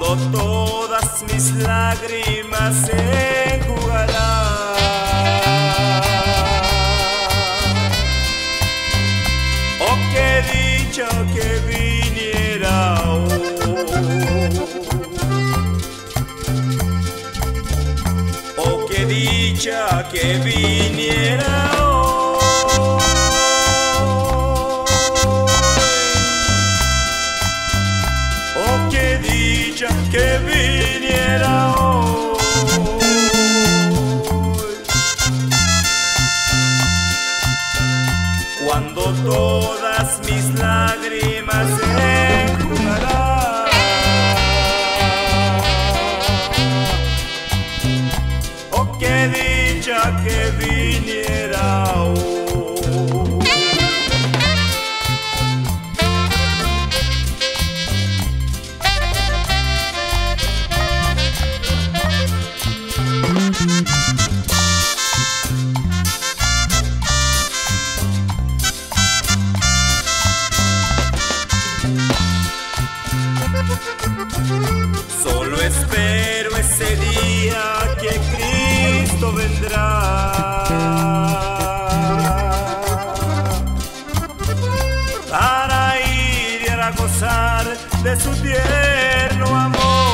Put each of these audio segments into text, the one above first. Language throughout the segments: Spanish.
cuando todas mis lágrimas se enjugarán. Oh, qué dicha que viniera hoy. Oh, qué dicha que viniera hoy. Oh, qué dicha que viniera hoy. Cuando todas mis lágrimas se enjugarán. Oh, qué dicha que viniera hoy. Solo espero ese día que Cristo vendrá para ir y a gozar de su tierno amor.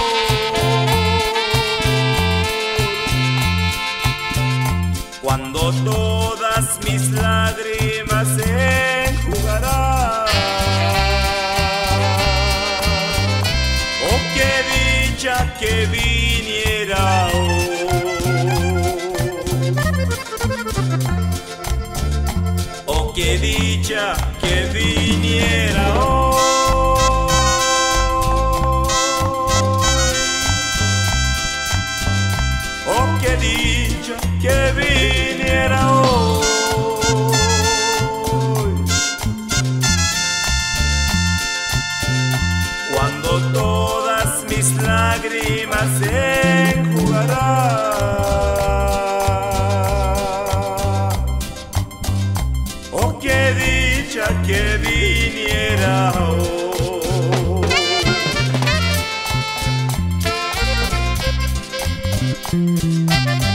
Cuando todas mis lágrimas se enjugarán. Oh, qué dicha que viniera hoy. Oh, qué dicha que viniera hoy. Oh, qué dicha que viniera hoy. Cuando todas mis lágrimas se enjugarán. Oh, qué dicha que viniera hoy.